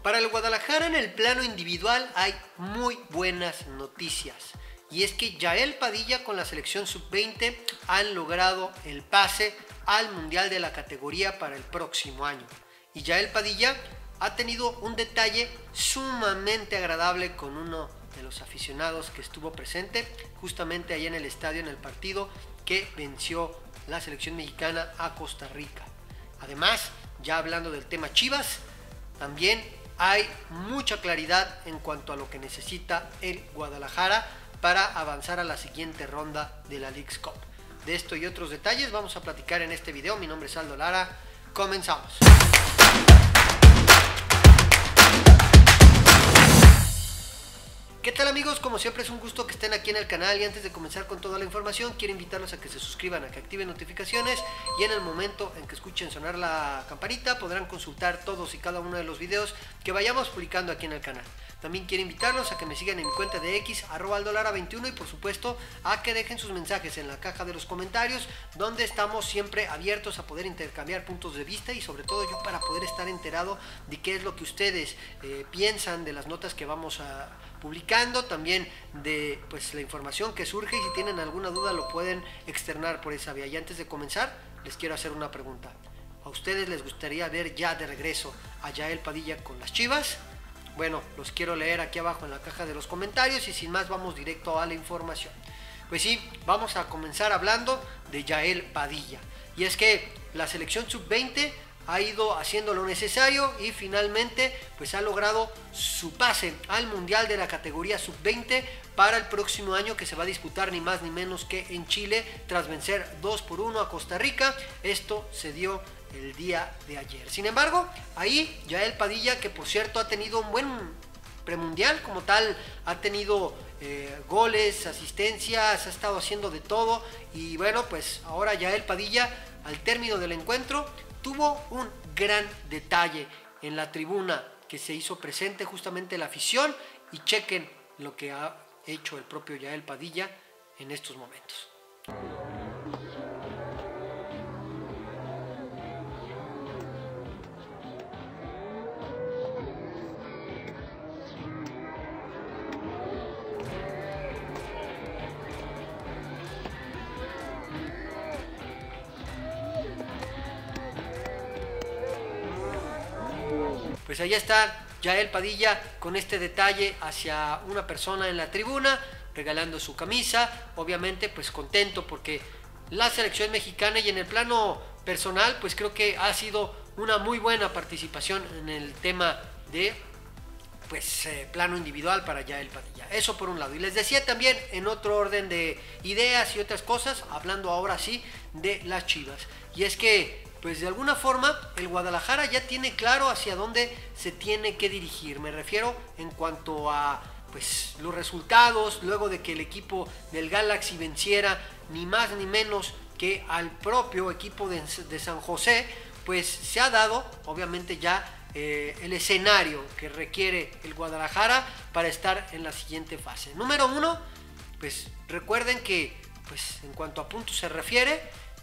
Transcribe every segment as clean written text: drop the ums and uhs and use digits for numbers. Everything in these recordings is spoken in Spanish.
Para el Guadalajara en el plano individual hay muy buenas noticias. Y es que Yael Padilla con la selección sub-20 han logrado el pase al Mundial de la categoría para el próximo año. Y Yael Padilla ha tenido un detalle sumamente agradable con uno de los aficionados que estuvo presente justamente allá en el estadio en el partido que venció la selección mexicana a Costa Rica. Además, ya hablando del tema Chivas, también hay mucha claridad en cuanto a lo que necesita el Guadalajara para avanzar a la siguiente ronda de la Leagues Cup. De esto y otros detalles vamos a platicar en este video. Mi nombre es Aldo Lara. Comenzamos. ¿Qué tal amigos? Como siempre es un gusto que estén aquí en el canal y antes de comenzar con toda la información quiero invitarlos a que se suscriban, a que activen notificaciones y en el momento en que escuchen sonar la campanita podrán consultar todos y cada uno de los videos que vayamos publicando aquí en el canal. También quiero invitarlos a que me sigan en mi cuenta de X, @aldolara21 y por supuesto a que dejen sus mensajes en la caja de los comentarios donde estamos siempre abiertos a poder intercambiar puntos de vista y sobre todo yo para poder estar enterado de qué es lo que ustedes piensan de las notas que vamos a publicando, también de pues la información que surge y si tienen alguna duda lo pueden externar por esa vía. Y antes de comenzar les quiero hacer una pregunta. ¿A ustedes les gustaría ver ya de regreso a Yael Padilla con las Chivas? Bueno, los quiero leer aquí abajo en la caja de los comentarios y sin más vamos directo a la información. Pues sí, vamos a comenzar hablando de Yael Padilla. Y es que la selección sub-20 ha ido haciendo lo necesario y finalmente pues ha logrado su pase al Mundial de la categoría sub-20 para el próximo año que se va a disputar ni más ni menos que en Chile tras vencer 2-1 a Costa Rica. Esto se dio el día de ayer. Sin embargo, ahí Yael Padilla, que por cierto ha tenido un buen premundial como tal, ha tenido goles, asistencias, ha estado haciendo de todo y bueno, pues ahora Yael Padilla al término del encuentro tuvo un gran detalle en la tribuna que se hizo presente justamente la afición y chequen lo que ha hecho el propio Yael Padilla en estos momentos. Pues ahí está Yael Padilla con este detalle hacia una persona en la tribuna, regalando su camisa, obviamente pues contento porque la selección mexicana y en el plano personal pues creo que ha sido una muy buena participación en el tema de pues plano individual para Yael Padilla. Eso por un lado. Y les decía también en otro orden de ideas y otras cosas, hablando ahora sí de las Chivas. Y es que pues de alguna forma el Guadalajara ya tiene claro hacia dónde se tiene que dirigir. Me refiero en cuanto a pues los resultados luego de que el equipo del Galaxy venciera ni más ni menos que al propio equipo de San José, pues se ha dado obviamente ya el escenario que requiere el Guadalajara para estar en la siguiente fase. Número 1, pues recuerden que pues en cuanto a puntos se refiere,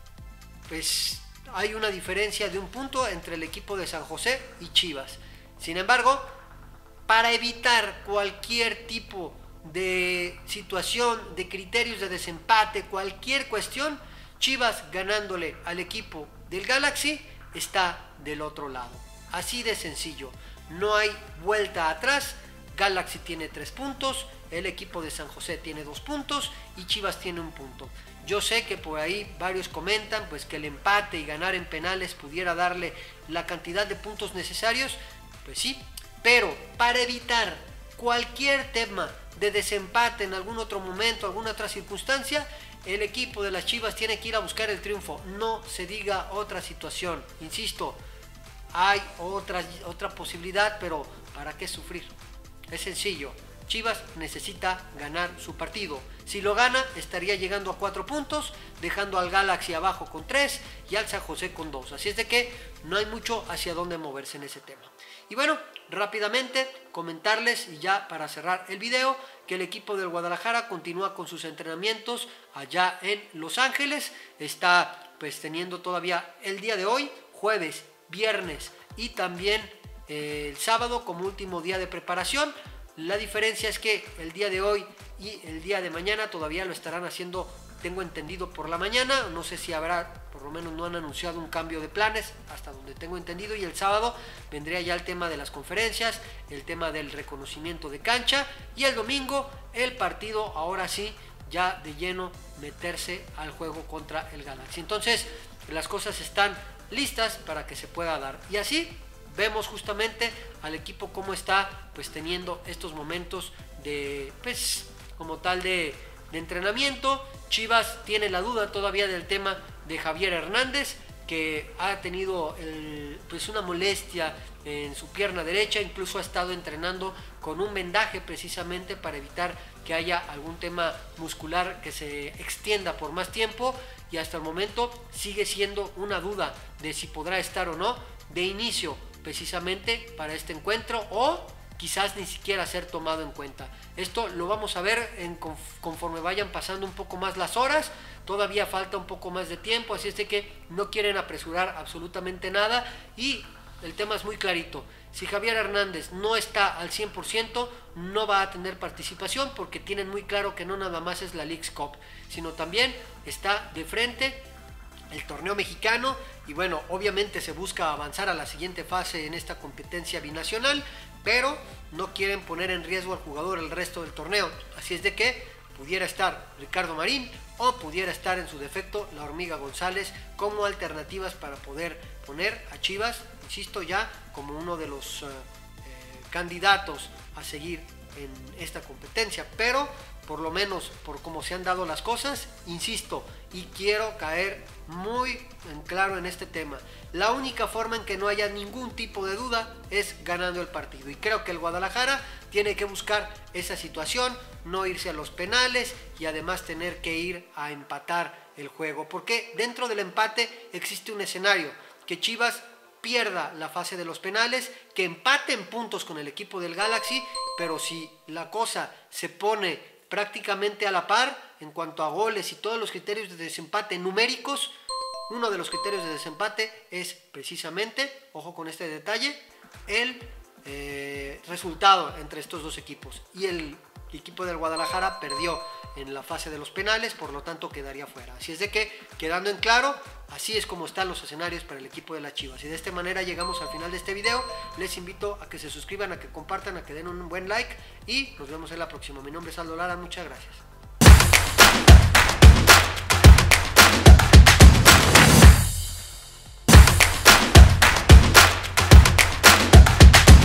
pues hay una diferencia de un punto entre el equipo de San José y Chivas. Sin embargo, para evitar cualquier tipo de situación, de criterios de desempate, cualquier cuestión, Chivas ganándole al equipo del Galaxy está del otro lado. Así de sencillo, no hay vuelta atrás. Galaxy tiene 3 puntos, el equipo de San José tiene 2 puntos y Chivas tiene 1 punto. Yo sé que por ahí varios comentan pues que el empate y ganar en penales pudiera darle la cantidad de puntos necesarios, pues sí, pero para evitar cualquier tema de desempate en algún otro momento, alguna otra circunstancia, el equipo de las Chivas tiene que ir a buscar el triunfo, no se diga otra situación, insisto, hay otra posibilidad, pero ¿para qué sufrir? Es sencillo. Chivas necesita ganar su partido. Si lo gana, estaría llegando a 4 puntos, dejando al Galaxy abajo con 3 y al San José con 2. Así es de que no hay mucho hacia dónde moverse en ese tema. Y bueno, rápidamente comentarles, y ya para cerrar el video, que el equipo del Guadalajara continúa con sus entrenamientos allá en Los Ángeles. Está pues teniendo todavía el día de hoy, jueves, viernes y también el sábado como último día de preparación. La diferencia es que el día de hoy y el día de mañana todavía lo estarán haciendo, tengo entendido, por la mañana. No sé si habrá, por lo menos no han anunciado un cambio de planes, hasta donde tengo entendido. Y el sábado vendría ya el tema de las conferencias, el tema del reconocimiento de cancha. Y el domingo el partido, ahora sí, ya de lleno meterse al juego contra el Galaxy. Entonces las cosas están listas para que se pueda dar. Y así vemos justamente al equipo cómo está pues teniendo estos momentos de pues como tal de entrenamiento. Chivas tiene la duda todavía del tema de Javier Hernández, que ha tenido pues una molestia en su pierna derecha, incluso ha estado entrenando con un vendaje precisamente para evitar que haya algún tema muscular que se extienda por más tiempo, y hasta el momento sigue siendo una duda de si podrá estar o no de inicio precisamente para este encuentro, o quizás ni siquiera ser tomado en cuenta. Esto lo vamos a ver conforme vayan pasando un poco más las horas. Todavía falta un poco más de tiempo, así es de que no quieren apresurar absolutamente nada. Y el tema es muy clarito: si Javier Hernández no está al 100%, no va a tener participación, porque tienen muy claro que no nada más es la Leagues Cup, sino también está de frente el torneo mexicano. Y bueno, obviamente se busca avanzar a la siguiente fase en esta competencia binacional, pero no quieren poner en riesgo al jugador el resto del torneo. Así es de que pudiera estar Ricardo Marín, o pudiera estar en su defecto la Hormiga González, como alternativas para poder poner a Chivas, insisto, ya como uno de los candidatos a seguir en esta competencia. Pero por lo menos por cómo se han dado las cosas, insisto, y quiero caer muy en claro en este tema, la única forma en que no haya ningún tipo de duda es ganando el partido. Y creo que el Guadalajara tiene que buscar esa situación, no irse a los penales y además tener que ir a empatar el juego, porque dentro del empate existe un escenario: que Chivas pierda la fase de los penales, que empate en puntos con el equipo del Galaxy, pero si la cosa se pone prácticamente a la par en cuanto a goles y todos los criterios de desempate numéricos, uno de los criterios de desempate es precisamente, ojo con este detalle, el resultado entre estos dos equipos. Y el equipo del Guadalajara perdió en la fase de los penales, por lo tanto quedaría fuera. Así es de que, quedando en claro, así es como están los escenarios para el equipo de las Chivas. Y de esta manera llegamos al final de este video. Les invito a que se suscriban, a que compartan, a que den un buen like, y nos vemos en la próxima. Mi nombre es Aldo Lara, muchas gracias.